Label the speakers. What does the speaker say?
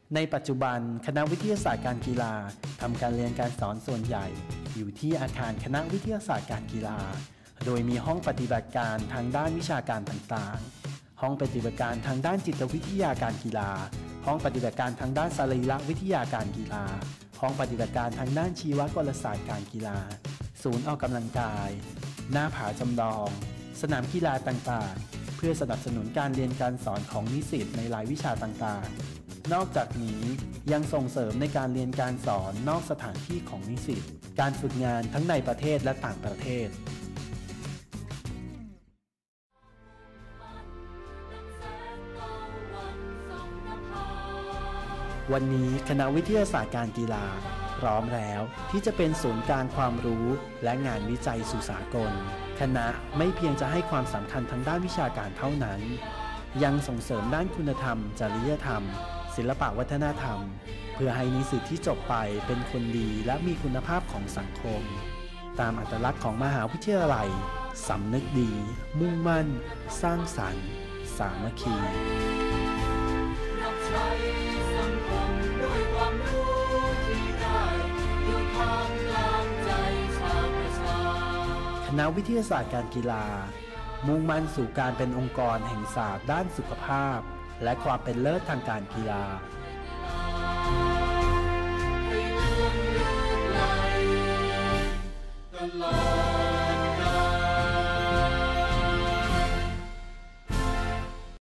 Speaker 1: ในปัจจุบันคณะวิทยาศาสตร์การกีฬาทำการเรียนการสอนส่วนใหญ่อยู่ที่อาคารคณะวิทยาศาสตร์การกีฬาโดยมีห้องปฏิบัติการทางด้านวิชาการต่างๆห้องปฏิบัติการทางด้านจิตวิทยาการกีฬาห้องปฏิบัติการทางด้านสรีรวิทยาการกีฬาห้องปฏิบัติการทางด้านชีวกลศาสตร์การกีฬาศูนย์ออกกำลังกายหน้าผาจำลองสนามกีฬาต่างๆเพื่อสนับสนุนการเรียนการสอนของนิสิตในรายวิชาต่างๆนอกจากนี้ยังส่งเสริมในการเรียนการสอนนอกสถานที่ของนิสิตการฝึกงานทั้งในประเทศและต่างประเทศวันนี้คณะวิทยาศาสตร์การกีฬาพร้อมแล้วที่จะเป็นศูนย์กลางความรู้และงานวิจัยสู่สากลคณะไม่เพียงจะให้ความสำคัญทางด้านวิชาการเท่านั้นยังส่งเสริมด้านคุณธรรมจริยธรรมศิลปวัฒนธรรมเพื่อให้นิสิตที่จบไปเป็นคนดีและมีคุณภาพของสังคมตามอัตลักษณ์ของมหาวิทยาลัยสำนึกดีมุ่งมั่นสร้างสรรค์สามัคคีคณะวิทยาศาสตร์การกีฬามุ่งมั่นสู่การเป็นองค์กรแห่งศาสตร์ด้านสุขภาพและความเป็นเลิศทางการกีฬา